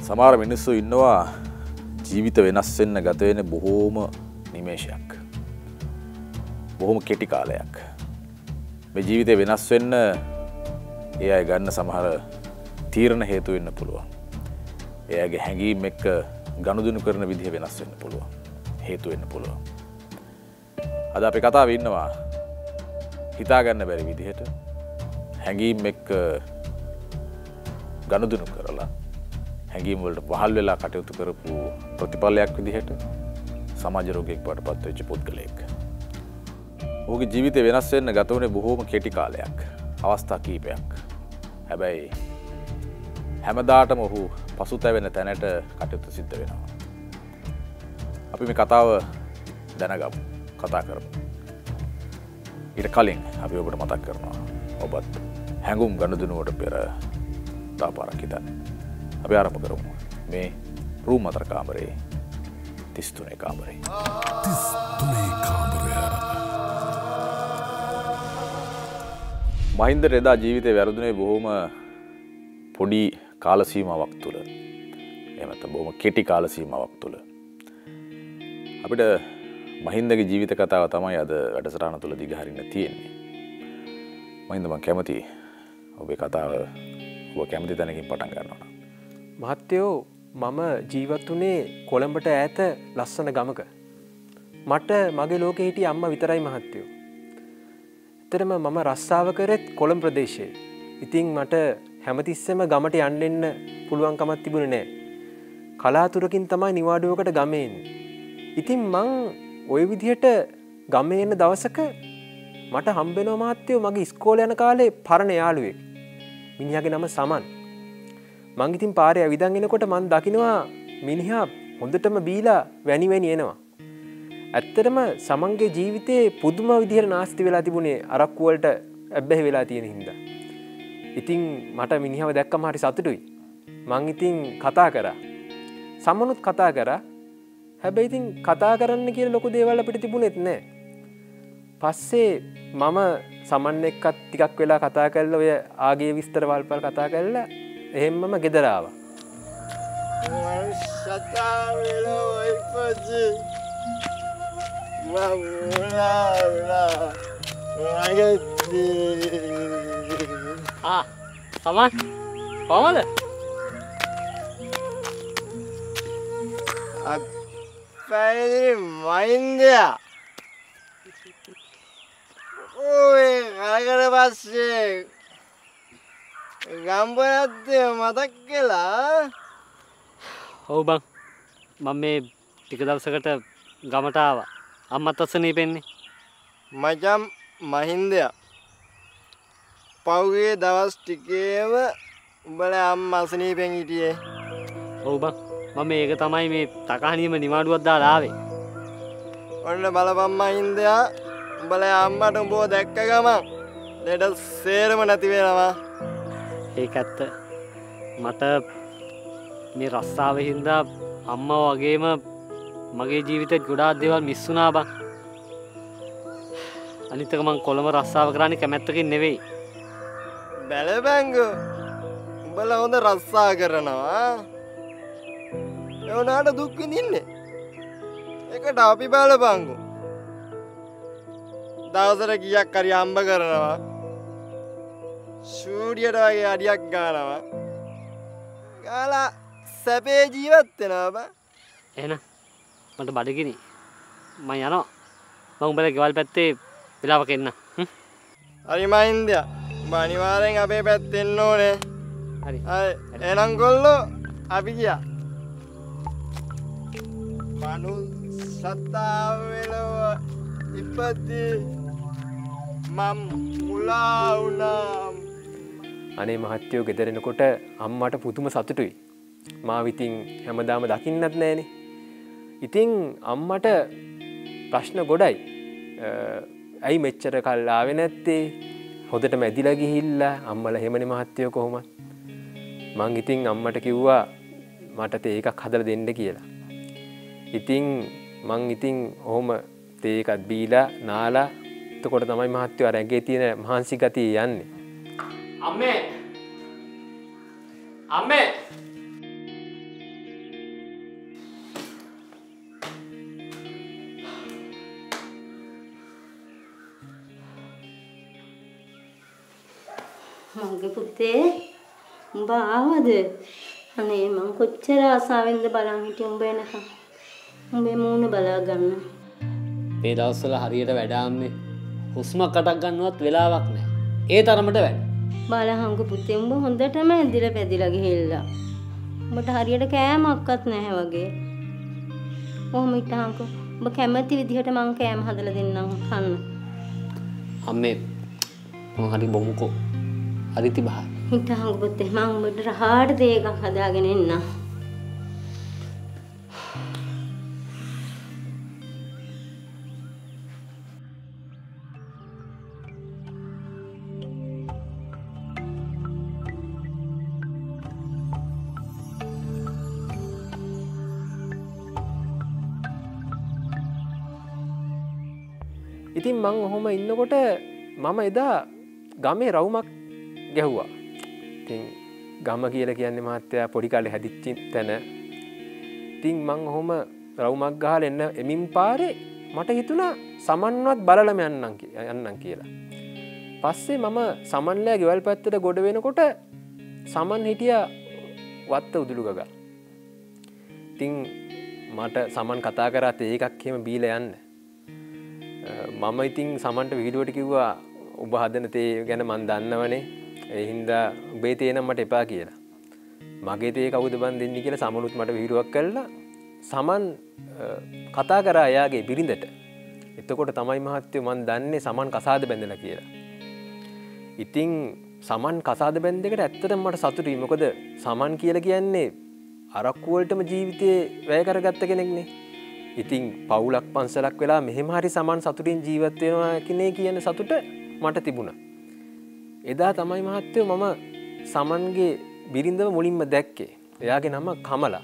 සමහර මිනිස්සු ඉන්නවා ජීවිත වෙනස් වෙන්න ගත වෙන බොහෝම නිමේෂයක්. බොහොම කෙටි කාලයක්. මේ ජීවිතේ වෙනස් වෙන්න ඒ අය ගන්න සමහර තීරණ හේතු වෙන්න පුළුවන්. එයාගේ හැඟීම් එක්ක ගනුදෙනු කරන විදිහ වෙනස් වෙන්න පුළුවන්. හේතු වෙන්න පුළුවන්. අද අපි කතාවේ ඉන්නවා හිතා ගන්න බැරි විදිහට හැඟීම් එක්ක ගනුදෙනු කරලා හැඟීම් වලට වහල් වෙලා කටයුතු කරපු ප්‍රතිඵලයක් විදිහට සමාජ රෝගියෙක් වඩපත් වෙච්ච පුද්ගලයෙක්. ඔහුගේ ජීවිතය වෙනස් වෙන්න ගත වුණේ බොහෝම කෙටි කාලයක්. අවස්ථා කීපයක්. හැබැයි හැමදාටම ඔහු පසුතැවෙන තැනට කටයුතු සිද්ධ වෙනවා. අපි මේ කතාව දැනගමු. කතා කරමු. ඊට කලින් අපි ඔබට මතක් කරනවා ඔබත් හැඟුම් ගනුදෙනුවට පෙර තාපාරක් හිතන්න. අපි ආරම්භ කරමු. මේ රූම් 4 කාමරේ 33 කාමරේ. 33 කාමරය. මහින්ද රෙදා ජීවිතේ වැරදුනේ බොහොම පොඩි කාල සීමාවක් තුළ. එහෙම නැත්නම් බොහොම කෙටි කාල සීමාවක් තුළ. අපිට මහින්දගේ ජීවිත කතාව තමයි අද වැඩසටහන තුළ දිගහරින්න තියෙන්නේ. මහින්ද මම කැමතියි ඔබේ කතාව ඔබ කැමති තැනකින් පටන් ගන්නවා. මහත්තයෝ මම ජීවත් වුණේ කොළඹට ඈත ලස්සන ගමක. මට මගේ ලෝකෙ හිටිය අම්මා විතරයි මහත්තයෝ. ඇත්තටම මම රස්සාව කරෙත් කොළඹ ප්‍රදේශයේ. ඉතින් මට හැමතිස්සෙම ගමට යන්න පුළුවන්කමක් තිබුණේ නැහැ. කලාතුරකින් තමයි නිවාඩුවකට ගමේ එන්නේ. ඉතින් මං ওই විදිහට ගමේ එන දවසක මට හම්බෙනවා මහත්තයෝ මගේ ඉස්කෝලේ යන කාලේ පරණ යාළුවෙක්. මිනිහාගේ නම සමන්. මං ඉතින් පාරේ ඇවිදන් එනකොට මං දකිනවා මිනිහා හොඳටම බීලා වැනි එනවා. ඇත්තටම සමන්ගේ ජීවිතේ පුදුම විදිහට නාස්ති වෙලා තිබුණේ අරක්කු වලට ඇබ්බැහි වෙලා තියෙන හින්දා. ඉතින් මට මිනිහව දැක්කම හරි සතුටුයි. මං ඉතින් කතා කරා. සමනුත් කතා කරා. හැබැයි ඉතින් කතා කරන්න කියලා ලොකු දේවල් අපිට තිබුණෙත් නැහැ. පස්සේ මම සමන් එක්කත් ටිකක් වෙලා කතා කරලා ඔය ආගේ විස්තර වල්පල් කතා කරලා එහෙම්මම ගෙදර ආවා. සමන් කොහමද? අපේ මයින්දයා ඔය ආගර පස්සේ ගම්බරද්දේ මතක් කළා. ඔව් බං මම මේ ටික දවසකට ගමට ආවා. අම්මත් අසනීපෙන්නේ. මචං මහින්දයා පෞගේ දවස් ටිකේම උඹලා අම්මා අසනීපෙන් හිටියේ. ඔව් බං මම මේක තමයි මේ තකහණියම නිවාඩුවක් දාලා ආවේ. ඔන්න බලපන් මහින්දයා උඹලා අම්මට උඹව දැක්ක ගමන් ලෙඩ සේරම නැති වෙනවා. ඒක ඇත්ත. මට මේ රස්සාවේ හින්දා අම්මා වගේම මගේ ජීවිතේ ගොඩාක් දේවල් මිස් වුණා බං. අනිත් එක මං කොළඹ රස්සාව කරන්නේ කැමැත්තකින් නෙවෙයි. බැලබංගෝ උඹලා හොඳ රස්සා කරනවා. ඒ උනාට දුක් විඳින්නේ. ඒකට අපි බලපංගෝ. දවසට කීයක් හරි හම්බ කරනවා. ෂූඩියට වගේ අඩියක් ගන්නවා. ගාලා සැපේ ජීවත් වෙනවා බං. එහෙනම් මට බඩගිනි. මම යනවා. මම උඹලා ගෙවල් පැත්තේ වෙලාවක එන්න. හරි මහින්දයා. උඹ අනිවාර්යෙන් අපේ පැත්තේ එන්න ඕනේ. හරි. හරි. එහෙනම් ගොල්ලෝ අපි ගියා. මනුස්සතාව වෙලව ඉපති මම මුලා වුණා. අනේ මහත්තයෝ ගෙදර එනකොට අම්මට පුදුම සතුටුයි. මාව ඉතින් හැමදාම දකින්නත් නැහනේ. ඉතින් අම්මට ප්‍රශ්න ගොඩයි. ඇයි මෙච්චර කල් ආවේ නැත්තේ? හොදටම ඇදිලා ගිහිල්ලා අම්මලා එහෙමනේ මහත්තයෝ කොහොමද? මං ඉතින් අම්මට කිව්වා මට තේ එකක් හදලා දෙන්න කියලා. ඉතින් මං ඉතින් ඔහොම තේ එකක් බීලා නාලා එතකොට තමයි මහත්තයෝ අර ඇඟේ තියෙන මහන්සි ගතිය යන්නේ. අම්මේ අම්මේ පුතේ උඹ ආවද? අනේ මං කොච්චර ආසාවෙන්ද බලන් හිටියේ උඹ එනකම්. උඹේ මූණ බලා ගන්න. මේ දවස්වල හරියට වැඩාන්නේ හුස්මක් අටක් ගන්නවත් වෙලාවක් නැහැ. ඒ තරමට වැඩ. බලහංගු පුතේ උඹ හොඳටම ඇදිලා පැදිලා ගිහිල්ලා. උඹට හරියට කෑමක්වත් නැහැ වගේ. කොහොම හිටහන්කෝ. උඹ කැමති විදිහට මං කෑම හදලා දෙන්නම් කන්න. අම්මේ මම හරි බොමුකෝ. හරි තිබහා. හිටහන්කෝ පුතේ මං උඹට රහාට දේ එකක් හදාගෙන එන්නම්. ඉතින් මං ඔහොම ඉන්නකොට මම එදා ගමේ රවුමක් ගැහුවා. ඉතින් ගම කියලා කියන්නේ මහත්තයා පොඩි කාලේ හැදිච්ච තැන. ඉතින් මං ඔහොම රවුමක් ගහලා එන්න එමින් පාරේ මට හිතුණා සමන්වත් බලලම යන්නම් කියලා. පස්සේ මම සමන්ලෑ ගෙවල් පැත්තට ගොඩ වෙනකොට සමන් හිටියා වත්ත උදුළු ගගා. ඉතින් මට සමන් කතා කරා තේ එකක් එහෙම බීලා යන්න. මම ඉතින් සමන්ට වීඩුවට කිව්වා ඔබ හදන තේ ගැන මන් දන්නවනේ. ඒ හින්දා උඹේ තේ නම් මට එපා කියලා. මගේ තේ කවුද බන් දෙන්නේ කියලා සමනුත් මට වීඩුවක් කළා. සමන් කතා කරා එයාගේ බිරිඳට. එතකොට තමයි මහත්තයෝ මන් දන්නේ සමන් කසාද බැඳලා කියලා. ඉතින් සමන් කසාද බැඳෙකට ඇත්තටම මට සතුටුයි. මොකද සමන් කියලා කියන්නේ අරක්කු වලටම ජීවිතේ වැය කරගත්ත කෙනෙක්නේ. ඉතින් පවුලක් පන්සලක් වෙලා මෙහෙම හරි සමන් සතුටින් ජීවත් වෙනවා කිනේ කියන සතුට මට තිබුණා. එදා තමයි මහත්තයෝ මම සමන්ගේ බිරිඳව මුලින්ම දැක්කේ. එයාගේ නම කමලා.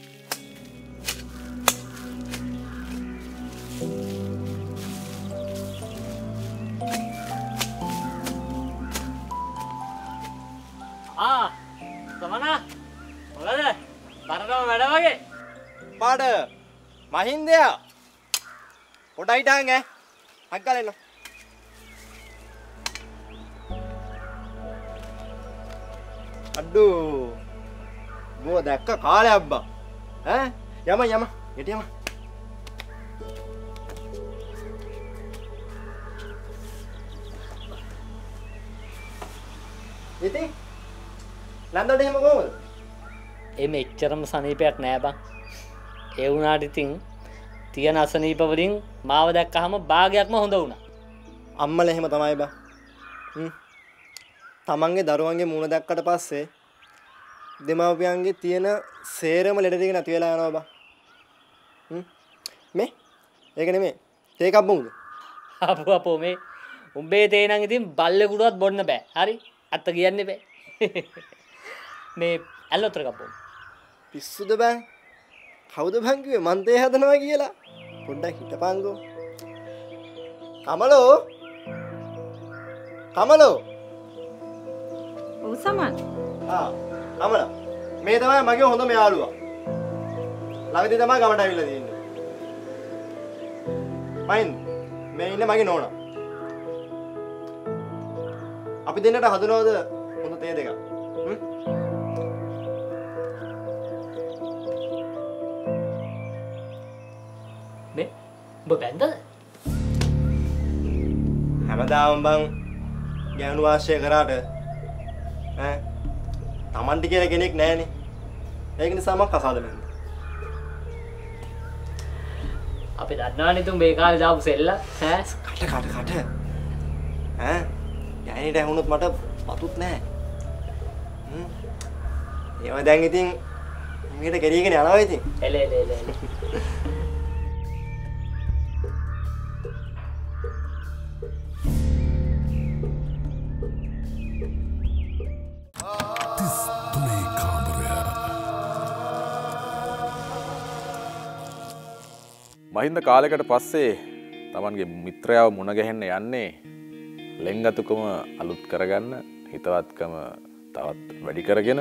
සමනා මොකද? බරටම වැඩ වගේ. පාඩ මහින්දයා පොඩ්ඩක් හිටන් ඈ. අක්කල එන්න. අඩු මෝ දැක්ක කාලේ අබ්බා. ඈ යම යට යම. ඉතින් ලන්දට එහෙම කොහොමද? එමෙ එච්චරම සනීපයක් නෑ බං. ඒ වුණාට ඉතින් තියෙන අසනීප වලින් මාව දැක්කහම භාගයක්ම හොඳ වුණා. අම්මලා එහෙම තමයි බං. තමන්ගේ දරුවන්ගේ මූණ දැක්කට පස්සේ දෙමාපියන්ගේ තියෙන සේරම ලෙඩ ටික නැති වෙලා යනවා බං. මේ ඒක නෙමෙයි. තේ එකක් බොමුද? අපෝ මේ උඹේ තේ නම් ඉතින් බල්ලෙකුටවත් බොන්න බෑ. හරි? අත්ත කියන්නේ බෑ. මේ ඇල්ලොතර එකක් බොමු. පිස්සුද බං? කවුද බං කිව්වේ මන් තේ හදනවා කියලා? පොඩ්ඩක් හිටපන්කෝ. කමලෝ ඔව් සමන්. කමලා මේ තමයි මගේ හොඳම යාළුවා. ළඟදී තමයි ගමට ඇවිල්ලා තියෙන්නේ. මයින් මේ ඉන්නේ මගේ නෝනා. අපි දෙන්නට හදනවද හොඳ තේ දෙකක්? මේ උඹ බැන්දද? හැමදාම බං ගෑනු ආශ්‍රය කරාට ඈ තමන්ට කියලා කෙනෙක් නැහැනේ. ඒක නිසා මම කසාද බැන්දා. අපි දන්නවනේ තුන් මේ කාලේ දාපු සෙල්ල ඈ කට ඈ යයිනිට ඇහුනොත් මට පතුත් නැහැ. ඒවා දැන් ඉතින් මේකට ගෙරීගෙන යනවා ඉතින්. එලේ මහින්ද කාලෙකට පස්සේ තමන්ගේ මිත්‍රයාව මුණ ගැහෙන්න යන්නේ ලෙන්ගතුකම අලුත් කරගන්න, හිතවත්කම තවත් වැඩි කරගෙන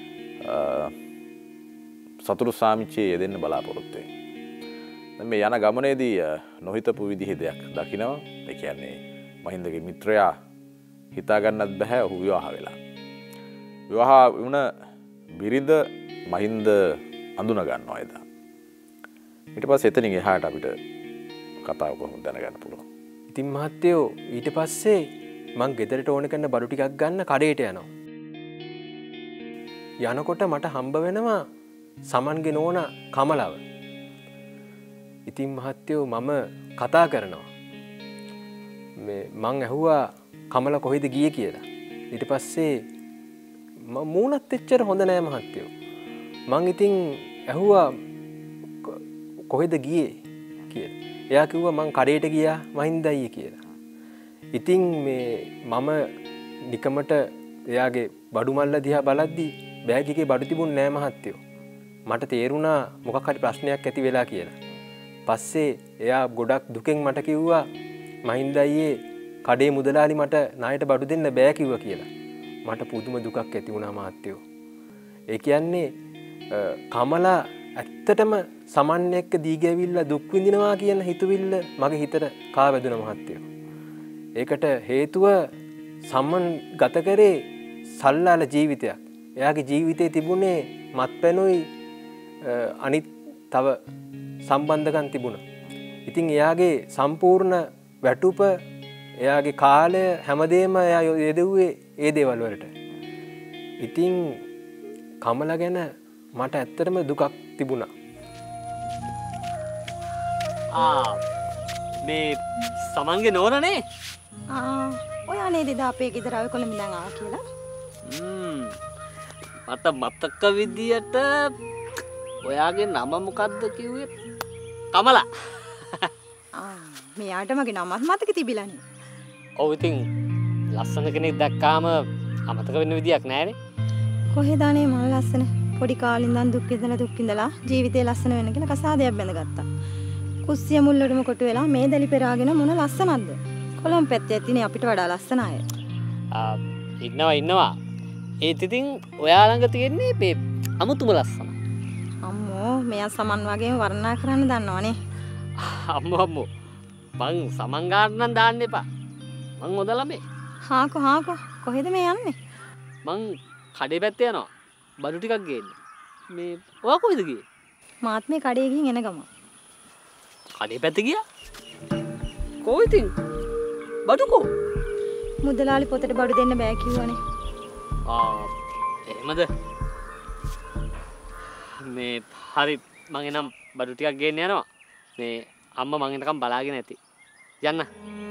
සතුරු සාමිච්චියේ යෙදෙන්න බලාපොරොත්තු වෙනවා. මේ යන ගමනේදී නොහිතපු විදිහේ දෙයක් දකිනවා. ඒ කියන්නේ මහින්දගේ මිත්‍රයා හිතා ගන්නත් බෑ ඔහු විවාහ වෙලා. විවාහ වුණ බිරිඳ මහින්ද අඳුන ගන්නවා එදා. ඊට පස්සේ එතනින් එහාට අපිට කතාව කොහොමද දැනගන්න පුළුවන්. ඉතින් මහත්තයෝ ඊට පස්සේ මං ගෙදරට ඕන කරන බඩු ටිකක් ගන්න කඩේට යනවා. යනකොට මට හම්බ වෙනවා සමන්ගේ නෝනා කමලව. ඉතින් මහත්තයෝ මම කතා කරනවා. මං ඇහුවා කමල කොහෙද ගියේ කියලා. ඊට පස්සේ මූණත් එච්චර හොඳ නෑ මහත්තයෝ. මං ඉතින් ඇහුවා කොහෙද ගියේ කියලා. එයා කිව්වා මං කඩේට ගියා මහින්ද අයියේ කියලා. ඉතින් මම නිකමට එයාගේ බඩු මල්ල දිහා බලද්දී බෑග් එකේ බඩු තිබුණ නෑ මහත්තයෝ. මට තේරුණා මොකක් හරි ප්‍රශ්නයක් ඇති වෙලා කියලා. පස්සේ එයා ගොඩක් දුකෙන් මට කිව්වා මහින්ද අයියේ කඩේ මුදලාලි මට ණයට බඩු දෙන්න බෑ කිව්වා කියලා. මට පුදුම දුකක් ඇති වුණා මහත්තයෝ. ඒ කියන්නේ කමලා ඇත්තටම සමන් එක්ක දීගැවිල්ලා දුක් විඳිනවා කියන හිතුවිල්ල මගේ හිතට කාවැදුනා මහත්තයෝ. ඒකට හේතුව සමන් ගත කරේ සල්ලාල ජීවිතයක්. එයාගේ ජීවිතේ තිබුණේ මත්පැනුයි අනිත් තව සම්බන්ධකම් තිබුණා. ඉතින් එයාගේ සම්පූර්ණ වැටුප එයාගේ කාලය හැමදේම එයා යෙදුවේ ඒ දේවල් වලට. ඉතින් කමල ගැන මට ඇත්තටම දුකක් තිබුණා. මේ සමන්ගේ නෝනනේ? ඔයා නේද එදා අපේ ගෙදර ආවේ කොළඹ ඉඳන් ආවා කියලා? මට මතක විදියට ඔයාගේ නම මොකද්ද කිව්වේ? කමලා. මෙයාට මගේ නමත් මතක තිබිලානේ. ඔව් ඉතින් ලස්සන කෙනෙක් දැක්කාම අමතක වෙන්න විදියක් නැහැනේ. කොහෙද අනේ මම ලස්සන පොඩි කාලේ ඉඳන් දුක් විඳලා ජීවිතේ ලස්සන වෙන්න කියලා කසාදයක් බැඳගත්තා. කුස්සිය මුල්ලටම කොටු වෙලා මේ දැලි පෙරාගෙන මොන ලස්සනක්ද? කොළඹ පැත්තේ තියෙන අපිට වඩා ලස්සන අය. ඉන්නවා. ඒත් ඉතින් ඔයා ළඟ තියෙන්නේ මේ අමුතුම ලස්සන. අම්මෝ මෙයා සමන් වගේම වර්ණනා කරන්න දන්නවනේ. අම්මෝ මං සමන් ගන්න නම් දාන්න එපා. මං හොද ළමේ. හාකෝ කොහෙද මේ යන්නේ? මං කඩේ පැත්තේ යනවා. බඩු ටිකක් ගේන්න. මේ ඔයා කොහෙද ගියේ? මාත් මේ කඩේ ගිහින් එන ගම. කඩේ පැත්තේ ගියා? කොහෙද ඉතින්? බඩු කො? මුදලාලි පොතට බඩු දෙන්න බෑ කිව්වනේ. එහෙමද? මේ හරි මං එනම් බඩු ටිකක් ගේන්න යනවා. මේ අම්මා මං එනකම් බලාගෙන ඇති. යන්න.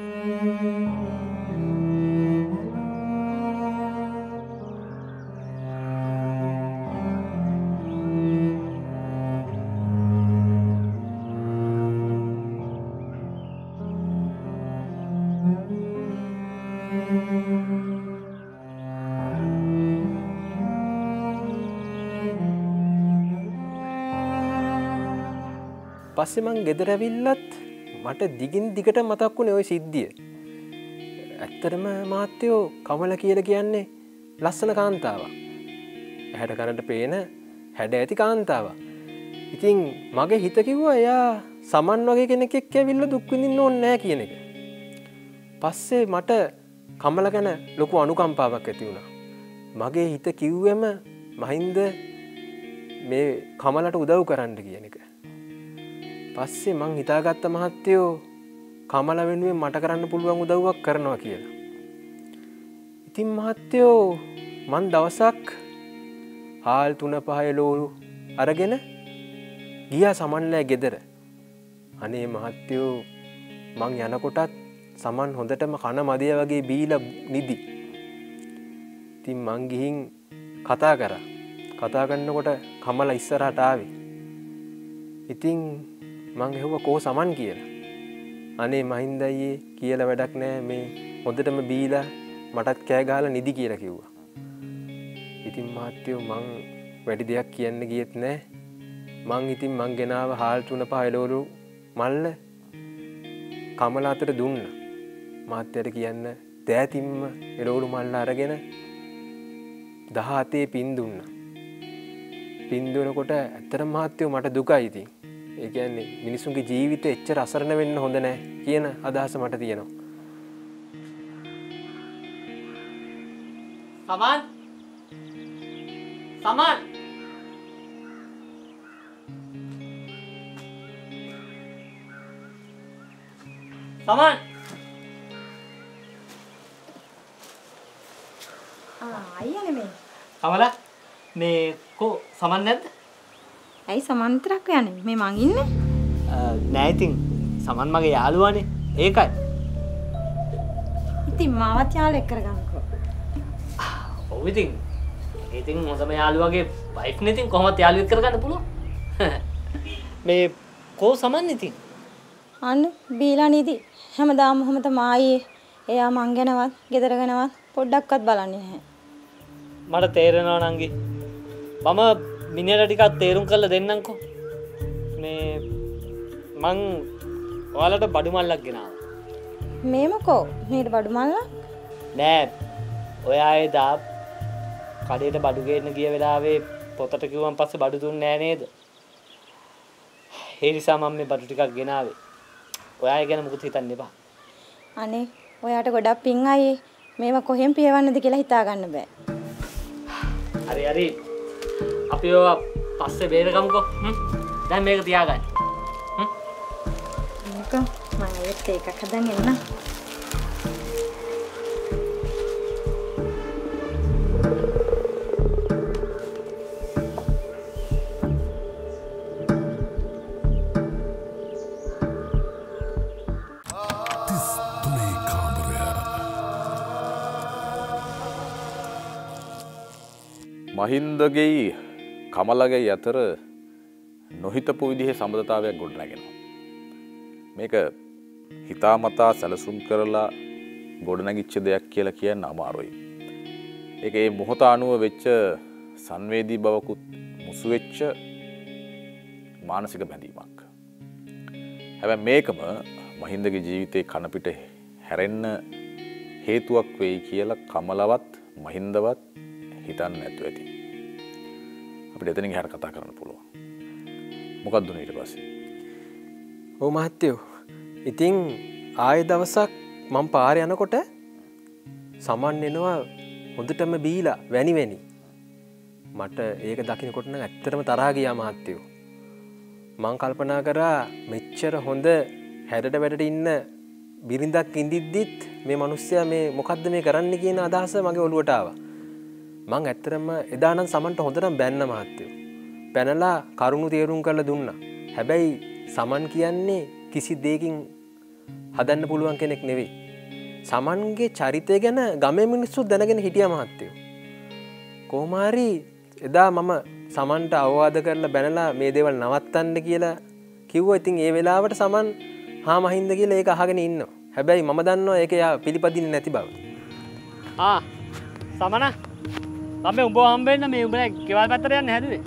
පස්සේ මං ගෙදර ඇවිල්ලත් මට දිගින් දිගට මතක් වුණේ ওই සිද්ධිය. ඇත්තටම මහත්තයෝ කමල කියලා කියන්නේ ලස්සන කාන්තාවක්. ඇහැට කනට පේන හැඩ ඇති කාන්තාවක්. ඉතින් මගේ හිත කිව්වා එයා සමන් වගේ කෙනෙක් එක්ක ඇවිල්ලා දුක් විඳින්න ඕනේ නැහැ කියන එක. පස්සේ මට කමල ගැන ලොකු අනුකම්පාවක් ඇති වුණා. මගේ හිත කිව්වෙම මහින්ද මේ කමලට උදව් කරන්න කියන එක. පස්සේ මං හිතාගත්ත මහත්තයෝ කමල වෙනුවෙන් මට කරන්න පුළුවන් උදව්වක් කරනවා කියලා. ඉතින් මහත්තයෝ මං දවසක් හාල් 3-5 ලෝරු අරගෙන ගියා සමන්ලෑ ගෙදර. අනේ මහත්තයෝ මං යනකොටත් සමන් හොඳටම කන මදිය වගේ බීලා නිදි. ඉතින් මං ගිහින් කතා කරා. කතා කරනකොට කමල ඉස්සරහට ආවේ. ඉතින් මං ඇහුවා කෝ සමන් කියලා. අනේ මහින්ද අයියේ කියලා වැඩක් නෑ මේ හොඳටම බීලා මටත් කෑ ගහලා නිදි කියලා කිව්වා. ඉතින් මහත්තයෝ මං වැඩි දෙයක් කියන්න ගියෙත් නෑ. මං ගෙනාව හාල් 3-5 ලෝරු මල්ල කමල අතට දුන්නා. මහත්තයට කියන්න දෑතිම්ම එළවලු මල්ල අරගෙන 17 පින් දුන්නා. පින් දුනකොට ඇත්තටම මහත්තයෝ මට දුකයි ඉතින්. ඒ කියන්නේ මිනිසුන්ගේ ජීවිතේ එච්චර අසරණ වෙන්න හොඳ නැහැ කියන අදහස මට තියෙනවා. සමන් සමන් සමන් අයියා නෙමෙයි. කමලා මේ කෝ සමන් නැද්ද? ඇයි සමන් විතරක් යන්නේ? මේ මං ඉන්නේ. නෑ ඉතින් සමන් මගේ යාළුවානේ. ඒකයි. ඉතින් මාවත් යාළුවෙක් කරගන්නකෝ. ඔව් ඉතින් හොඳම යාළුවාගේ වයිෆ් නේ ඉතින් කොහොමද යාළුවෙක් කරගන්න පුළුවන්? මේ කෝ සමන් ඉතින් අන්න බීලා නීති. හැමදාම ඔහොම තමයි. එයා මං ගැනවත්, ගෙදර ගැනවත් පොඩ්ඩක්වත් බලන්නේ නැහැ. මට තේරෙනවා නංගි. මම මිනිහට ටිකක් තේරුම් කරලා දෙන්නම්කෝ. මේ මං ඔයාලට බඩු මල්ලක් ගෙනාවා. මේමකෝ මේට බඩු මල්ලා? නෑ. ඔයා එදා කඩේට බඩු ගේන්න ගිය වෙලාවේ පොතට කිව්වන් පස්සේ බඩු දුන්නේ නෑ නේද? ඒ නිසා මම මේ බඩු ටිකක් ගෙනාවේ. ඔයා ගැන මොකද හිතන්න එපා. අනේ ඔයාට ගොඩක් පිං අයියේ. මේවා කොහෙන් පියවන්නද කියලා හිතා ගන්න බෑ. හරි අපි ඔය පස්සේ බේරගමුකෝ. දැන් මේක තියාගන්න. මේක මම ඒත් එකක් හදන් එන්න. මහින්දගෙයි කමලගෙයි අතර නොහිතපු විදිහේ සම්බන්ධතාවයක් ගොඩනැගෙනවා. මේක හිතාමතා සැලසුම් කරලා ගොඩනැගිච්ච දෙයක් කියලා කියන්න අමාරුයි. ඒක ඒ මොහොත අනුව වෙච්ච සංවේදී බවකුත් මුසු වෙච්ච මානසික බැඳීමක්. හැබැයි මේකම මහින්දගේ ජීවිතේ කනපිට හැරෙන්න හේතුවක් වෙයි කියලා කමලවත් මහින්දවත් හිතන්න නැතුව ඇති. අපිට එතනින් එහාට කතා කරන්න පුළුවන්. මොකක්ද උනේ ඊට පස්සේ? ඔව් මහත්තයෝ. ඉතින් ආයෙ දවසක් මම පාරේ යනකොට සමන් එනවා හොඳටම බීලා වැනි. මට ඒක දකින්නකොට නම් ඇත්තටම තරහා ගියා මහත්තයෝ. මං කල්පනා කරා මෙච්චර හොඳ හැඩට වැඩට ඉන්න බිරිඳක් ඉඳිද්දිත් මේ මිනිස්සයා මේ මොකද්ද මේ කරන්න කියන අදහස මගේ ඔළුවට ආවා. මං ඇත්තටම එදා නම් සමන්ට හොඳටම බැන්න මහත්තයෝ. පැනලා කරුණු තේරුම් කරලා දුන්නා. හැබැයි සමන් කියන්නේ කිසි දෙයකින් හදන්න පුළුවන් කෙනෙක් නෙවෙයි. සමන්ගේ චරිතය ගැන ගමේ මිනිස්සු දැනගෙන හිටියා මහත්තයෝ. කොහොම හරි එදා මම සමන්ට අවවාද කරලා බැනලා මේ දේවල් නවත්තන්න කියලා කිව්වා. ඉතින් ඒ වෙලාවට සමන් හා මහින්ද කියලා ඒක අහගෙන ඉන්නවා. හැබැයි මම දන්නවා ඒක යා පිළිපදින්නේ නැති බව. සමන අපි උඹ හම්බෙන්න මේ උඹ ගෙවල් පැත්තට යන්න හැදුවේ.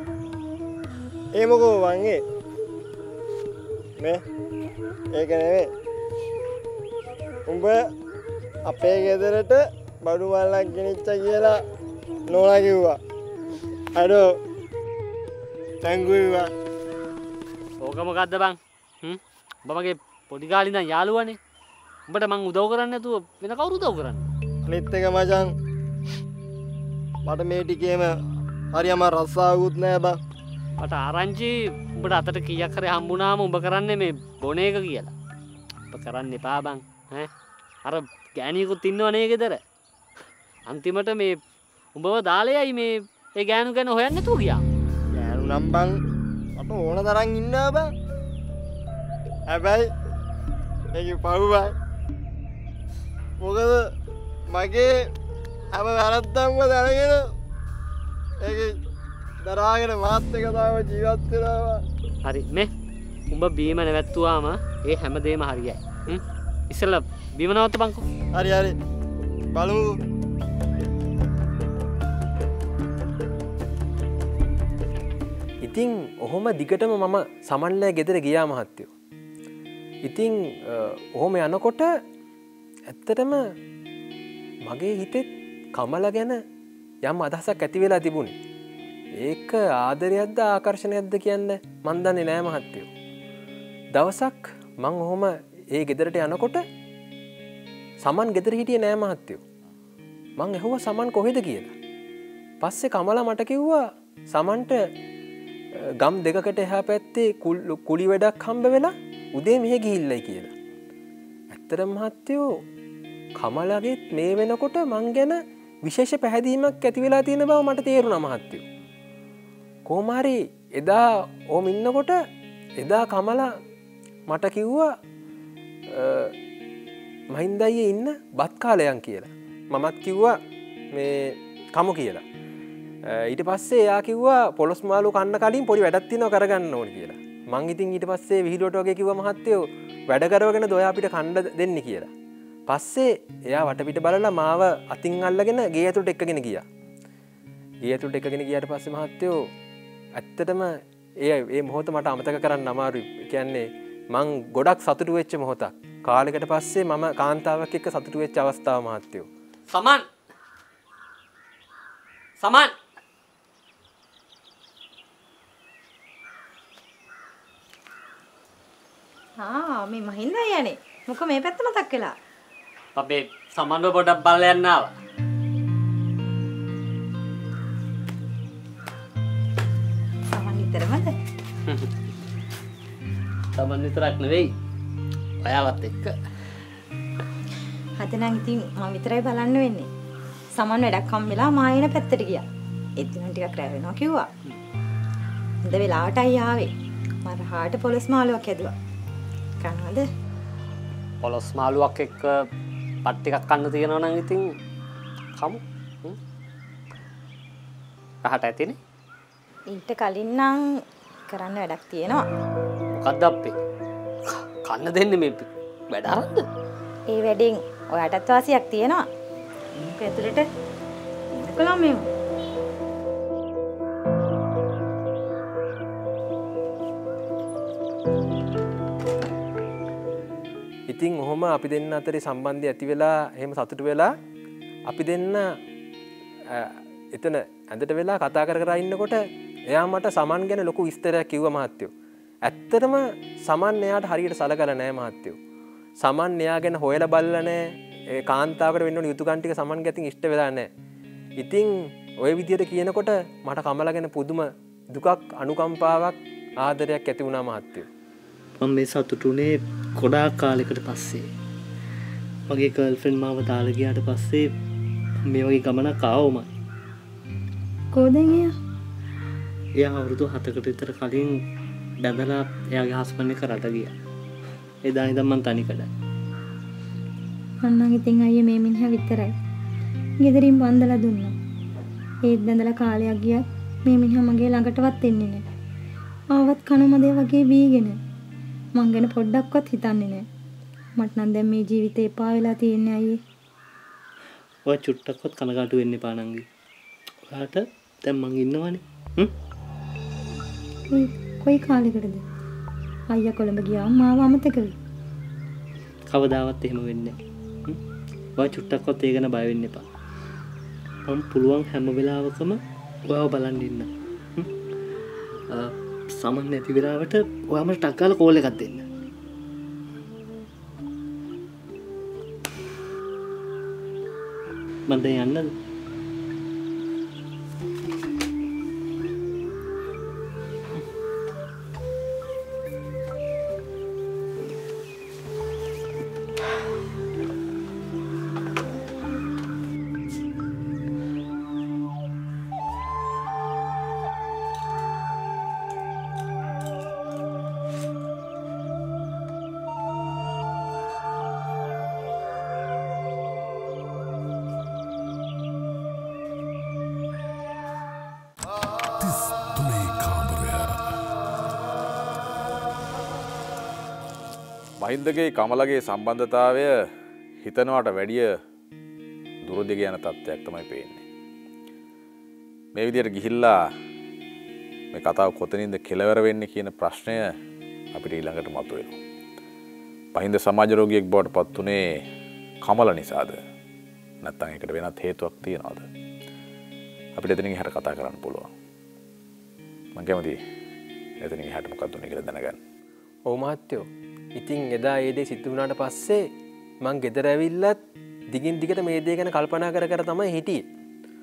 ඒ මොකෝ වංගේ මේ ඒක නෙවෙයි. උඹ අපේ ගෙදරට බඩු මල්ලක් ගෙනිච්ච කියලා නෝනා කිව්වා. අඩෝ තැංගුවා. ඕක මොකද්ද බං? උඹ මගේ පොඩි කාලේ ඉඳන් යාළුවානේ. උඹට මං උදව් කරන්නේ නැතුව වෙන කවුරු උදව් කරන්නේ? අනිත් එක මචං මට මේ ටිකේම හරියම රස්සාවකුත් නෑ බං. මට ආරංචි උඹට අතට කීයක් හරි හම්බුනාම උඹ කරන්නේ මේ බොන එක කියලා. උඹ කරන්න එපා බං. අර ගෑණියෙකුත් ඉන්නවනේ ගෙදර. අන්තිමට මේ උඹව දාලයයි මේ ඒ ගෑනු ගැන හොයන්න නැතුව ගියා. ගෑනු නම් බං මට ඕන තරම් ඉන්නවා බං. හැබැයි ඒක පව් බං. මොකද මගේ හැම වැරද්දක්ම දැනගෙන ඒක දරාගෙන මාත් එක තාම ජීවත් වෙනවා. හරි මේ උඹ බීම නැවැත්තුවාම ඒ හැමදේම හරියයි. ඉස්සෙල්ලා බීම නවත්තපන්කෝ. හරි බලමු. ඉතින් ඔහොම දිගටම මම සමන්ලෑ ගෙදර ගියා මහත්තයෝ. ඉතින් ඔහොම යනකොට ඇත්තටම මගේ හිතෙත් කමල ගැන යම් අදහසක් ඇති වෙලා තිබුණේ. ඒක ආදරයක්ද ආකර්ෂණයක්ද කියන්න මන් දන්නේ නෑ මහත්තයෝ. දවසක් මං ඔහොම ඒ ගෙදරට යනකොට සමන් ගෙදර හිටියේ නෑ මහත්තයෝ. මං ඇහුවා සමන් කොහෙද කියලා. පස්සේ කමලා මට කිව්වා සමන්ට ගම් දෙකකට එහා පැත්තේ කුලි වැඩක් හම්බ වෙලා උදේ මෙහෙ ගිහිල්ලයි කියලා. ඇත්තටම මහත්තයෝ කමලගෙත් මේ වෙනකොට මං ගැන විශේෂ පැහැදීමක් ඇති වෙලා තියෙන බව මට තේරුණා මහත්තයෝ. කොහොම හරි එදා ඕම ඉන්නකොට එදා කමලා මට කිව්වා මහින්ද අයියේ ඉන්න බත් කාලයන් කියලා. මමත් කිව්වා මේ කමු කියලා. ඊට පස්සේ එයා කිව්වා පොලොස් මාළු කන්න කලින් පොඩි වැඩක් තියෙනවා කරගන්න ඕනේ කියලා. මං ඉතින් ඊට පස්සේ විහිළුවට වගේ කිව්වා මහත්තයෝ වැඩ කරවගෙන ඔයා අපිට කන්න දෙන්න කියලා. පස්සේ එයා වටපිට බලලා මාව අතින් අල්ලගෙන ගේ ඇතුළට එක්කගෙන ගියා. ගේ ඇතුළට එක්කගෙන ගියාට පස්සේ මහත්තයෝ ඇත්තටම ඒ මොහොත මට අමතක කරන්න අමාරුයි. ඒ කියන්නේ මං ගොඩක් සතුටු වෙච්ච මොහොතක්. කාලෙකට පස්සේ මම කාන්තාවක් එක්ක සතුටු වෙච්ච අවස්ථාව මහත්තයෝ. සමන් සමන් මේ මහින්ද අයියානේ. මොකද මේ පැත්ත මතක් වෙලා? අපේ සමන්ව පොඩක් බලලා යන්න ආවා. සමන් විතරමද? සමන් විතරක් නෙවෙයි. ඔයාවත් එක්ක. අද නම් ඉතින් මම විතරයි බලන්න වෙන්නේ. සමන් වැඩක් හම්බෙලා මායන පැත්තට ගියා. ඒ දින ටිකක් රැ වෙනවා කිව්වා. හොඳ වෙලාවටයි ආවේ. මම රහාට පොලොස් මාළුවක් ඇදුවා. කනවද? පොලොස් මාළුවක් එක්ක පත් ටිකක් කන්න තියෙනවා නම් ඉතින් කමු. රහට ඇතිනේ. ඊට කලින් නම් කරන්න වැඩක් තියෙනවා. මොකද්ද අප්පේ? කන්න දෙන්නේ මේ වැඩ අරන්ද? ඒ වැඩෙන් ඔයාටත් වාසියක් තියෙනවා. පැතුලට ඉන්නකලම මේ ඉතින් ඔහොම අපි දෙන්න අතරේ සම්බන්ධය ඇති වෙලා එහෙම සතුටු වෙලා අපි දෙන්න එතන ඇඳට වෙලා කතා කර කර ඉන්නකොට එයා මට සමන් ගැන ලොකු විස්තරයක් කිව්වා මහත්තයෝ. ඇත්තටම සමන් එයාට හරියට සලකලා නැහැ මහත්තයෝ. සමන් එයා ගැන හොයලා බලලා නැහැ. ඒ කාන්තාවකට වෙන්න ඕන යුතුයකම් ටික සමන් ගැතින් ඉෂ්ට වෙලා නැහැ. ඉතින් ওই විදියට කියනකොට මට කමලා ගැන පුදුම දුකක් අනුකම්පාවක් ආදරයක් ඇති වුණා මහත්තයෝ. මම මේ සතුටුනේ ගොඩාක් කාලෙකට පස්සේ. මගේ ගර්ල්ෆ්‍රෙන්ඩ් මාව දාලා ගියාට පස්සේ මේ වගේ ගමනක් ආවමයි. කොහෙන්ද ගියා? එයා අවුරුදු 7කට විතර කලින් බැඳලා එයාගේ හස්බන්ඩ් එක රට ගියා. එදා ඉඳන් මං තනිකඩයි. අන්නන් ඉතින් අයියේ මේ මිනිහා විතරයි. ගෙදරින් බන්දලා දුන්නා. ඒත් බැඳලා කාලයක් ගියත් මේ මිනිහා මගේ ළඟටවත් එන්නේ නැහැ. ආවත් කනමදේ වගේ බීගෙන. මං ගැන පොඩ්ඩක්වත් හිතන්නේ නැහැ. මට නම් දැන් මේ ජීවිතේ එපා වෙලා තියෙන්නේ අයියේ. ඔය චුට්ටක්වත් කනගාටු වෙන්න එපා නංගි. ඔයාට දැන් මං ඉන්නවනේ. කොයි කාලෙකටද? අයියා කොළඹ ගියාම මාව අමතක කළේ. කවදාවත් එහෙම වෙන්නේ නැහැ. ඔයා චුට්ටක්වත් ඒ ගැන බය වෙන්න එපා. මම පුළුවන් හැම වෙලාවකම ඔයාව බලන් ඉන්න. සමන් නැති වෙලාවට ඔයාම ටක් ගාලා කෝල් එකක් දෙන්න. මම දැන් යන්නද? මහින්දගේ කමලගේ සම්බන්ධතාවය හිතනවාට වැඩිය දුරදිග යන තත්ත්වයක් තමයි පේන්නේ. මේ විදිහට ගිහිල්ලා මේ කතාව කොතනින්ද කෙලවර වෙන්නේ කියන ප්‍රශ්නය අපිට ඊළඟට මතුවෙනවා. මහින්ද සමාජ රෝගියෙක් බවට පත් උනේ කමල නිසාද? නැත්නම් ඒකට වෙනත් හේතුවක් තියනවද? අපිට එතනින් එහාට කතා කරන්න පුළුවන්. මම කැමතියි එතනින් එහාට මොකක්ද උනේ කියලා දැනගන්න. ඔව් මහත්තයෝ. ඉතින් එදා ඒ දේ සිද්ධ වුණාට පස්සේ මං ගෙදර ඇවිල්ලත් දිගින් දිගට මේ දේ ගැන කල්පනා කර කර තමයි හිටියේ.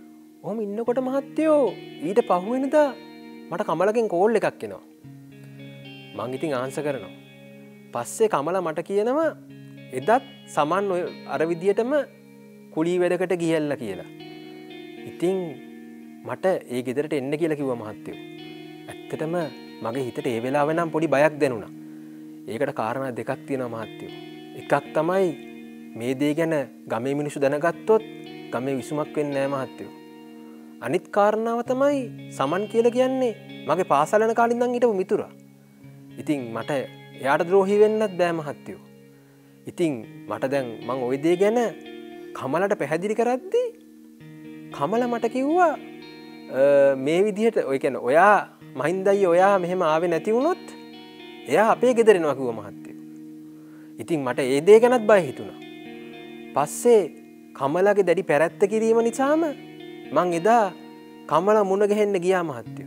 ඔහොම ඉන්නකොට මහත්තයෝ ඊට පහුවෙනදා මට කමලගෙන් කෝල් එකක් එනවා. මං ඉතින් ආන්සර් කරනවා. පස්සේ කමල මට කියනවා එදත් සමන් ඔය අර විදියටම කුලී වැඩකට ගියල්ලා කියලා. ඉතින් මට ඒ ගෙදරට එන්න කියලා කිව්වා මහත්තයෝ. ඇත්තටම මගේ හිතට ඒ වෙලාවෙ නම් පොඩි බයක් දැනුණා. ඒකට කාරණා දෙකක් තියෙනවා මහත්තයෝ. එකක් තමයි මේ දේ ගැන ගමේ මිනිස්සු දැනගත්තොත් ගමේ විසුමක් වෙන්නේ නැහැ මහත්තයෝ. අනිත් කාරණාව තමයි සමන් කියලා කියන්නේ මගේ පාසල යන කාලේ ඉඳන් හිටපු මිතුරා. ඉතින් මට එයාට ද්‍රෝහී වෙන්නත් බෑ මහත්තයෝ. ඉතින් මට දැන් මං ওই දේ ගැන කමලට පැහැදිලි කරද්දී කමල මට කිව්වා මේ විදිහට ඔය කියන්නේ ඔයා මහින්දයි ඔයා මෙහෙම ආවේ නැති වුණොත් එයා අපේ ගෙදර එනවා කිව්වා මහත්තයෝ. ඉතින් මට ඒ දේ ගැනත් බය හිතුණා. පස්සේ කමලගේ දැඩි පැරැත්ත කිරීම නිසාම මං එදා කමල මුණ ගැහෙන්න ගියා මහත්තයෝ.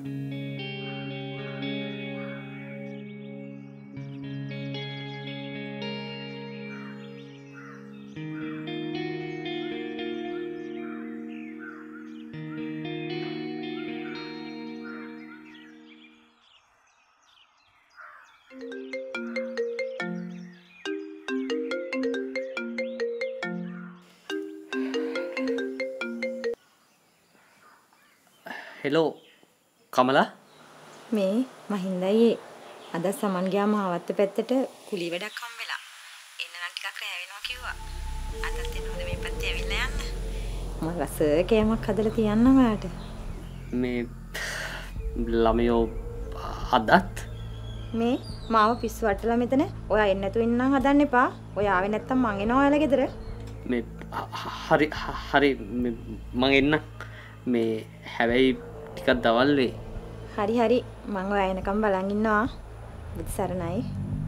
හෙලෝ කමලා මේ මහින්දයි අද සමන් ගියා මාවත්ත පැත්තට කුලී වැඩක් හම් වෙලා. එන්න නම් ටිකක් රැ වෙනවා කිව්වා. අදත් එනවද මේ පැත්තේ ඇවිල්ලා යන්න? මම රස කෑමක් හදලා තියන්නම් ඔයාට. මේ ළමයෝ අදත් මේ මාව පිස්සු වටලා මෙතන ඔයා එන්න නැතුව ඉන්නම් හදන්න එපා. ඔයා ආවේ නැත්තම් මං එනවා ඔයාලා ගෙදර. මේ හරි මං එන්න මේ හැබැයි ටිකක් දවල් වේ. හරි මං ඔයා එනකම් බලන් ඉන්නවා. බුදු සරණයි.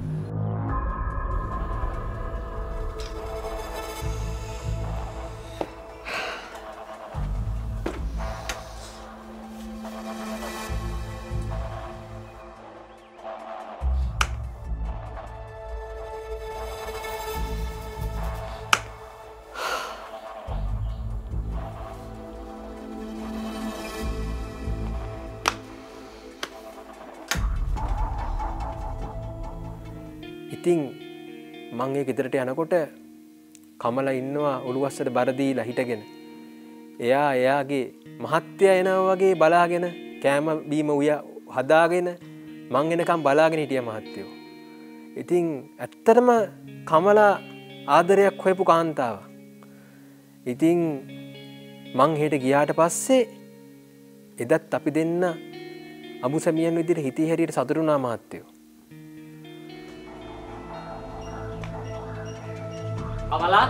ඉතින් මං ඒ ගෙදරට යනකොට කමලා ඉන්නවා ඔළුවස්සට බර දීලා හිටගෙන. එයා එයාගේ මහත්තයා එනවා වගේ බලාගෙන කෑම බීම උය හදාගෙන මං එනකම් බලාගෙන හිටියා මහත්තයෝ. ඉතින් ඇත්තටම කමලා ආදරයක් හොයපු කාන්තාවක්. ඉතින් මං හෙට ගියාට පස්සේ එදත් අපි දෙන්න අමුසැමියන් විදිහට හිතේ හැටියට සතුටු වුණා මහත්තයෝ. කමලා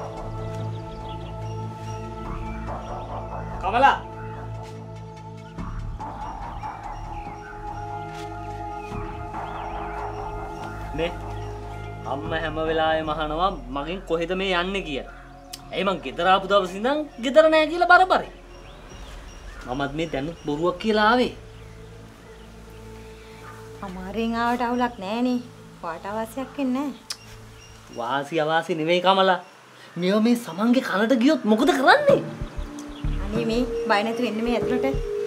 මේ අම්ම හැම වෙලාවෙම අහනවා මගෙන් කොහෙද මේ යන්නේ කියලා. ඇයි මං ගෙදර ආපු දවස් ඉඳන් ගෙදර නැහැ කියලා බරපරේ. මමත් මේ දැනුත් බොරුවක් කියලා ආවේ. අමාරුවෙන් ආවට අවුලක් නැහනේ. වාට අවශ්‍යයක් වෙන්නේ නැහැ. වාසි අවාසි නෙවෙයි කමලා. මේව මේ සමන්ගේ කනට ගියොත් මොකද කරන්නේ? අනේ මේ බය නැතුව එන්න මේ ඇතුළට.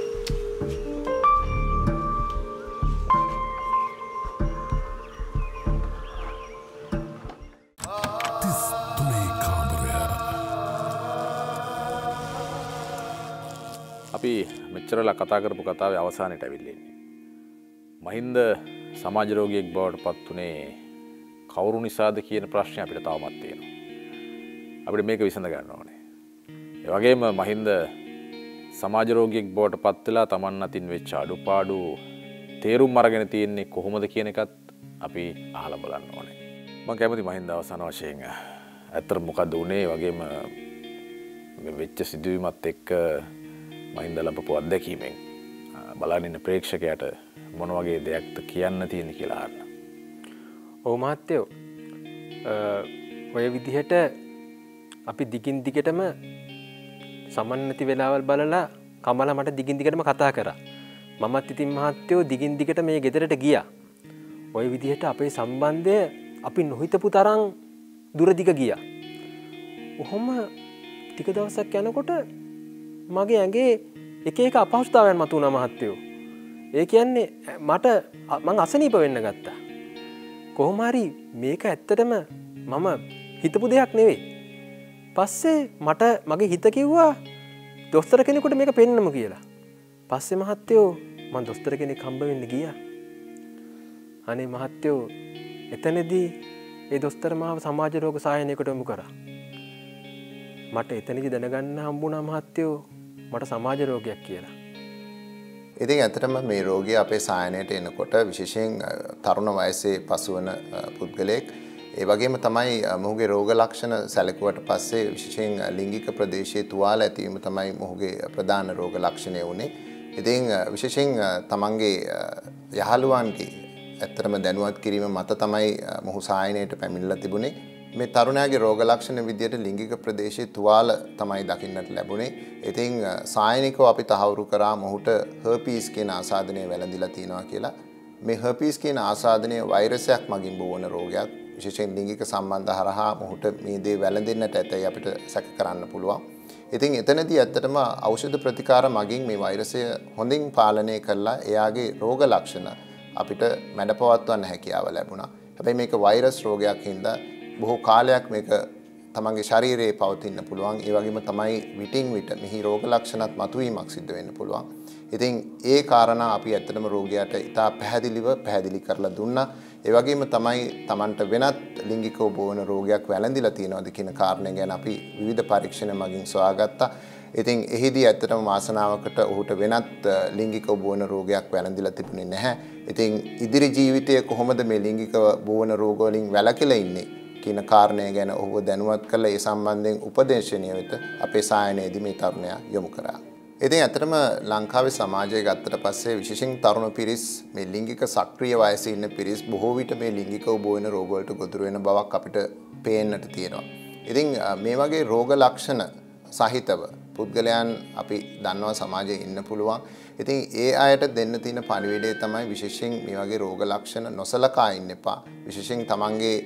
අපි මෙච්චරලා කතා කරපු කතාවේ අවසානයට ඇවිල්ලා ඉන්නේ. මහින්ද සමාජ රෝගියෙක් බවට පත් උනේ කවුරු නිසාද කියන ප්‍රශ්නේ අපිට තවමත් තියෙනවා. අපිට මේක විසඳ ගන්න ඕනේ. ඒ වගේම මහින්ද සමාජ රෝගියෙක් බවට පත් වෙලා Taman අතින් වෙච්ච අඩුපාඩු තේරුම් අරගෙන තියෙන්නේ කොහොමද කියන එකත් අපි අහලා බලන්න ඕනේ. මම කැමති මහින්ද අවසාන වශයෙන් ඇත්තට මොකද උනේ වගේම මේ වෙච්ච සිදුවීමත් එක්ක මහින්ද ලැබපු අත්දැකීමෙන් බලන ඉන්න ප්‍රේක්ෂකයාට මොන වගේ දෙයක්ද කියන්න තියෙන්නේ කියලා අහන්න. ඔව් මහත්තයෝ ඔය විදිහට අපි දිගින් දිගටම සමන් නැති වෙලාවල් බලලා කමලා මට දිගින් දිගටම කතා කරා. මමත් ඉතින් මහත්තයෝ දිගින් දිගට මේ ගෙදරට ගියා. ඔය විදිහට අපේ සම්බන්ධය අපි නොහිතපු තරම් දුර දිග ගියා. ඔහොම ටික දවසක් යනකොට මගේ ඇඟේ එක එක අපහසුතාවයන් මතුවුණා මහත්තයෝ. ඒ කියන්නේ මට මං අසනීප වෙන්න ගත්තා. කොහොම හරි මේක ඇත්තටම මම හිතපු දෙයක් නෙවෙයි. පස්සේ මට මගේ හිත කිව්වා දොස්තර කෙනෙකුට මේක පෙන්නමු කියලා. පස්සේ මහත්තයෝ මං දොස්තර කෙනෙක් හම්බ වෙන්න ගියා. අනේ මහත්තයෝ එතනදී ඒ දොස්තර මාව සමාජ රෝග සායනයකට යොමු කරා. මට එතනදි දැනගන්න හම්බුණා මහත්තයෝ මට සමාජ රෝගයක් කියලා. ඉතින් ඇත්තටම මේ රෝගය අපේ සායනයට එනකොට විශේෂයෙන් තරුණ වයසේ පසුවන පුද්ගලයෙක් ඒ වගේම තමයි මොහුගේ රෝග ලක්ෂණ සැලකුවට පස්සේ විශේෂයෙන් ලිංගික ප්‍රදේශයේ තුවාල ඇතිවීම තමයි මොහුගේ ප්‍රධාන රෝග ලක්ෂණය වුණේ. ඉතින් විශේෂයෙන් තමන්ගේ යහළුවන්ගේ ඇත්තටම දැනුවත් කිරීම මත තමයි මොහු සායනයට පැමිණලා තිබුණේ. මේ තරුණයාගේ රෝග ලක්ෂණ විදියට ලිංගික ප්‍රදේශයේ තුවාල තමයි දකින්නට ලැබුණේ. ඉතින් සායනිකව අපි තහවුරු කරා මොහුට හර්පීස් කියන ආසාදනය වැළඳිලා තියෙනවා කියලා. මේ හර්පීස් කියන ආසාදනය වෛරසයක් මගින් බෝවන රෝගයක්. විශේෂයෙන් ලිංගික සම්බන්ධ හරහා මොහුට මේ දේ වැළඳෙන්නට ඇතයි අපිට සැක කරන්න පුළුවන්. ඉතින් එතනදී ඇත්තටම ඖෂධ ප්‍රතිකාර මගින් මේ වෛරසය හොඳින් පාලනය කරලා එයාගේ රෝග ලක්ෂණ අපිට මැඩපවත්වන්න හැකියාව ලැබුණා. හැබැයි මේක වෛරස් රෝගයක් හින්දා බොහෝ කාලයක් මේක තමන්ගේ ශරීරයේ පවතින්න පුළුවන්. ඒ වගේම තමයි විටින් විට මෙහි රෝග ලක්ෂණත් මතුවීමක් සිද්ධ වෙන්න පුළුවන්. ඉතින් ඒ කාරණා අපි ඇත්තටම රෝගියාට ඉතා පැහැදිලිව පැහැදිලි කරලා දුන්නා. ඒ වගේම තමයි තමන්ට වෙනත් ලිංගිකව බෝවන රෝගයක් වැළඳිලා තියෙනවද කියන කාරණය ගැන අපි විවිධ පරීක්ෂණ මගින් සොයාගත්තා. ඉතින් එහිදී ඇත්තටම වාසනාවකට ඔහුට වෙනත් ලිංගිකව බෝවන රෝගයක් වැළඳිලා තිබුණේ නැහැ. ඉතින් ඉදිරි ජීවිතය කොහොමද මේ ලිංගිකව බෝවන රෝග වලින් වැළකීලා ඉන්නේ කියන කාරණය ගැන ඔහුව දැනුවත් කරලා ඒ සම්බන්ධයෙන් උපදේශනීය වෙත අපේ සායනයේදී මේ තරුණයා යොමු කරා. ඉතින් ඇත්තටම ලංකාවේ සමාජය ගත්තට පස්සේ විශේෂයෙන් තරුණ පිරිස් මේ ලිංගික සක්‍රීය වයසේ ඉන්න පිරිස් බොහෝ විට මේ ලිංගිකව බෝවන රෝග වලට ගොදුරු වෙන බවක් අපිට පේන්නට තියෙනවා. ඉතින් මේ වගේ රෝග ලක්ෂණ සහිතව පුද්ගලයන් අපි දන්නවා සමාජයේ ඉන්න පුළුවන්. ඉතින් ඒ අයට දෙන්න තියෙන පණිවිඩය තමයි විශේෂයෙන් මේ වගේ රෝග ලක්ෂණ නොසලකා ඉන්න එපා. විශේෂයෙන් තමන්ගේ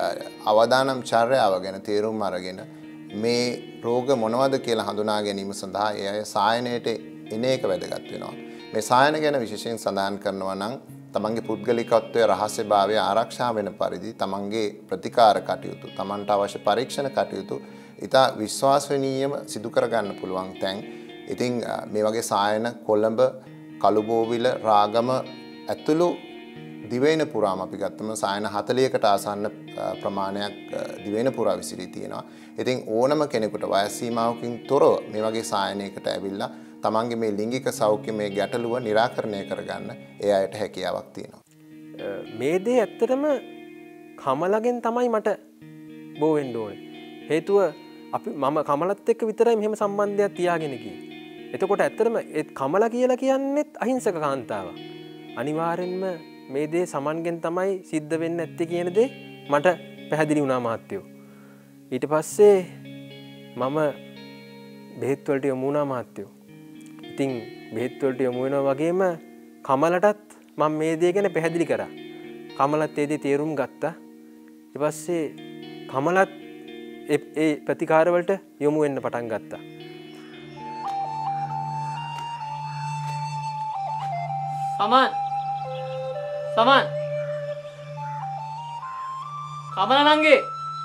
අවදානම් චර්යාව ගැන තේරුම් අරගෙන මේ රෝග මොනවද කියලා හඳුනා ගැනීම සඳහා ඒ අය සායනයට එන එක වැදගත් වෙනවා. මේ සායන ගැන විශේෂයෙන් සඳහන් කරනවා නම් තමන්ගේ පුද්ගලිකත්වයේ රහස්‍යභාවය ආරක්ෂා වෙන පරිදි තමන්ගේ ප්‍රතිකාර කටයුතු, තමන්ට අවශ්‍ය පරීක්ෂණ කටයුතු ඉතා විශ්වාසනීයව සිදු කරගන්න පුළුවන් තැන්. ඉතින් මේ වගේ සායන කොළඹ, කළුබෝවිල, රාගම ඇතුළු දිවයින පුරාම අපි ගත්තම සායන 40කට ආසන්න ප්‍රමාණයක් දිවයින පුරා විසිරී තියෙනවා. ඉතින් ඕනම කෙනෙකුට වයස් සීමාවකින් තොරව මේ වගේ සායනයකට ඇවිල්ලා තමන්ගේ මේ ලිංගික සෞඛ්‍ය මේ ගැටලුව निराකරණය කරගන්න ඒ අයට හැකියාවක් තියෙනවා. මේ දේ ඇත්තටම කමලගෙන් තමයි මට බෝ වෙන්න ඕනේ. හේතුව අපි මම කමලත් එක්ක විතරයි මෙහෙම සම්බන්ධයක් තියාගෙන ගියේ. එතකොට ඇත්තටම ඒ කමල කියලා කියන්නේත් අහිංසක කාන්තාවක්. අනිවාර්යෙන්ම මේ දේ සමන්ගෙන් තමයි සිද්ධ වෙන්න ඇත්තේ කියන දේ මට පැහැදිලි වුණා මහත්තයෝ. ඊට පස්සේ මම බෙහෙත් වලට යමු වුණා මහත්තයෝ. ඉතින් බෙහෙත් වලට යමු වෙනවා වගේම කමලටත් මම මේ දේ ගැන පැහැදිලි කරා. කමලත් ඒ දේ තේරුම් ගත්තා. ඊට පස්සේ කමලත් ඒ ප්‍රතිකාර වලට යොමු වෙන්න පටන් ගත්තා. සමන් කමල නංගේ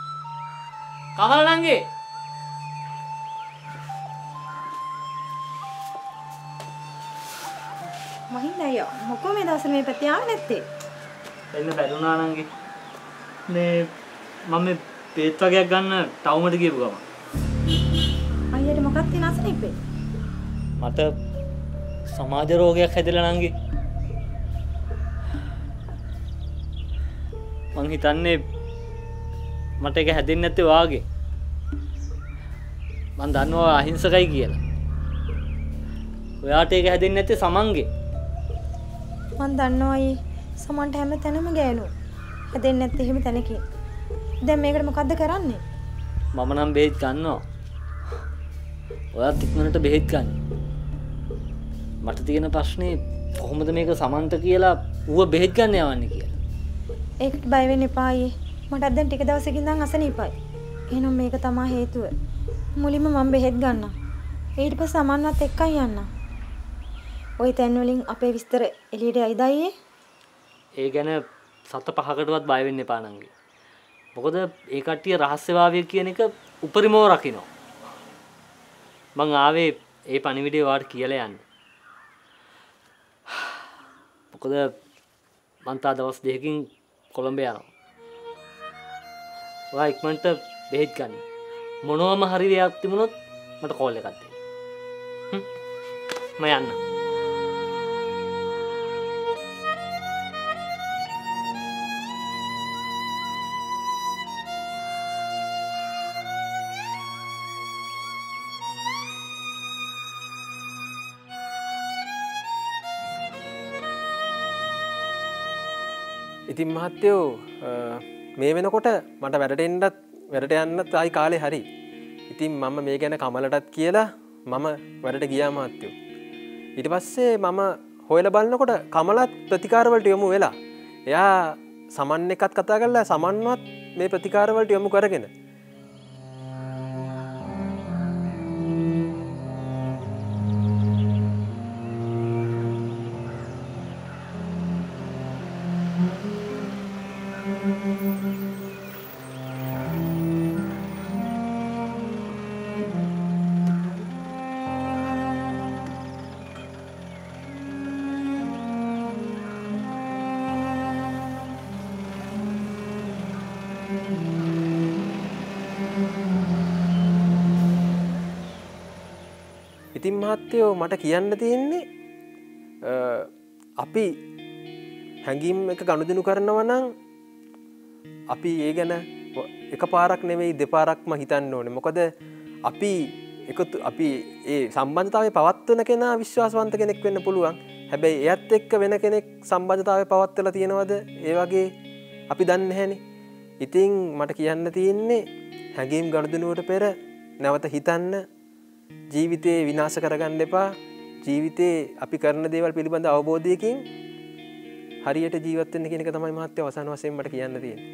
මහින්ද අයියා මොකෝ මේ දවස්වල මේ පැත්තේ ආවේ නැත්තේ? එන්න බැරුණා නංගේ. මේ මම පේත් වගේක් ගන්න ටවුමට ගියපු ගමන්. අයියට මොකක්ද තියෙන අසනීපේ? මට සමාජ රෝගයක් හැදෙලා නංගේ. මං හිතන්නේ මට ඒක හැදෙන්නේ නැත්තේ වාගේ. මං දන්නවා අහිංසකයි කියලා. ඔයාට ඒක හැදෙන්නේ නැත්තේ සමන්ගේ. මං දන්නවා අයියේ සමන්ට හැම තැනම ගෑනු. හැදෙන්නේ නැත්තේ එහෙම තැනකින්. දැන් මේකට මොකද්ද කරන්නේ? මම නම් බෙහෙත් ගන්නවා. ඔයාත් ඉක්මනට බෙහෙත් ගන්න. මට තියෙන ප්‍රශ්නේ කොහොමද මේක සමන්ත කියලා ඌව බෙහෙත් ගන්න යවන්නේ කියලා. ඒකට බය වෙන්න එපා අයියේ. මට දැන් ටික දවසකින් ඉඳන් අසනීපයි. එහෙනම් මේක තමයි හේතුව. මුලින්ම මම බෙහෙත් ගන්නම්. ඊට පස්සේ අමන්නත් එක්කයි යන්න. ওই තැන් වලින් අපේ විස්තර එළියට ඇයිද අයියේ? ඒ ගැන සත පහකටවත් බය වෙන්න එපා නංගි. මොකද ඒ කට්ටිය රහස්‍යභාවය කියන එක උපරිමව රකින්න. මං ආවේ ඒ පණිවිඩය වාට කියලා යන්න. මොකද මං තා දවස් දෙකකින් කොළඹ යනවා. ඔයා ඉක්මනට බෙහෙත් ගන්න. මොනවම හරි දෙයක් තිබුණොත් මට කෝල් එකක් දෙන්න. මම යන්න. ඉතින් මහත්තයෝ මේ වෙනකොට මට වැඩට යන්නත් ආයි කාලේ හරි. ඉතින් මම මේ ගැන කමලටත් කියලා මම වැඩට ගියා මහත්තයෝ. ඊට පස්සේ මම හොයලා බලනකොට කමලත් ප්‍රතිකාර වලට යොමු වෙලා. එයා සමන් එකත් කතා කරලා සමන්වත් මේ ප්‍රතිකාර වලට යොමු කරගෙන ඉතින් මහත්තයෝ මට කියන්න තියෙන්නේ අපි හැඟීම් එක ගනුදෙනු කරනවා නම් අපි ඒ ගැන එකපාරක් නෙවෙයි දෙපාරක්ම හිතන්න ඕනේ. මොකද අපි ඒ සම්බන්ධතාවය පවත්වන කෙනා විශ්වාසවන්ත කෙනෙක් වෙන්න පුළුවන්. හැබැයි එයත් එක්ක වෙන කෙනෙක් සම්බන්ධතාවය පවත්වලා තියෙනවද? ඒ වගේ අපි දන්නේ නැහැනේ. ඉතින් මට කියන්න තියෙන්නේ හැඟීම් ගනුදෙනුවට පෙර නැවත හිතන්න. ජීවිතේ විනාශ කරගන්න එපා. ජීවිතේ අපි කරන දේවල් පිළිබඳ අවබෝධයකින් හරියට ජීවත් වෙන්න කියන එක තමයි මහත්තයා අවසාන වශයෙන් මට කියන්න තියෙන්නේ.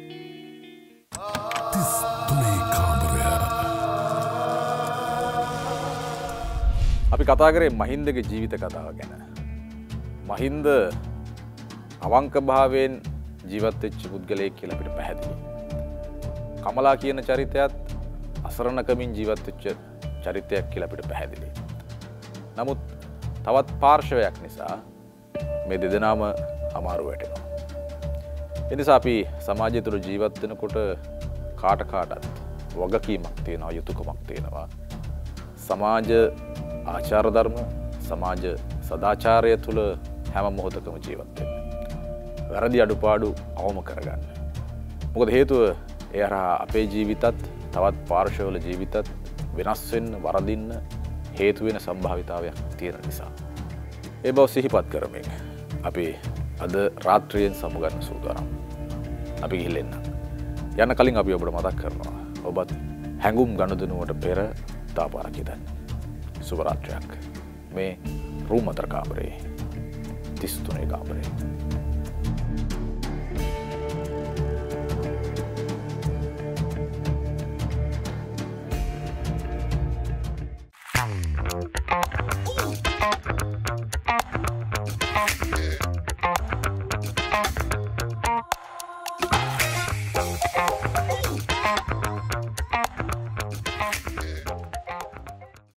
අපි කතා කරේ මහින්දගේ ජීවිත කතාව ගැන. මහින්ද අවංක භාවයෙන් ජීවත් වෙච්ච පුද්ගලයෙක් කියලා අපිට පැහැදිලි. කමලා කියන චරිතයත් අසරණකමින් ජීවත් වෙච්ච චරිතයක් කියලා අපිට පැහැදිලි. නමුත් තවත් පාර්ශවයක් නිසා මේ දෙදෙනාම අමාරු වැටෙනවා. ඒ නිසා අපි සමාජය තුළ ජීවත් වෙනකොට කාටත් වගකීමක් තියෙනවා, යුතුයකමක් තියෙනවා. සමාජ ආචාර ධර්ම, සමාජ සදාචාරය තුළ හැම මොහොතකම ජීවත් වෙන්න. වැරදි අඩුපාඩු අවම කරගන්න. මොකද හේතුව ඒ හරහා අපේ ජීවිතත් තවත් පාර්ශවවල ජීවිතත් වෙනස් වෙන්න, වරදින්න හේතු වෙන සම්භාවිතාවයක් තියෙන නිසා. ඒ බව සිහිපත් කරමින් අපි අද රාත්‍රියෙන් සමුගන්න සූදානම්. අපි ගිහින් යන්න කලින් අපි ඔබට මතක් කරනවා. ඔබත් හැඟුම් ගනුදෙනුවට පෙර තාපාරක් හිතන්න. සුබ රාත්‍රියක්. මේ රූමතර කාමරේ 33 කාමරේ.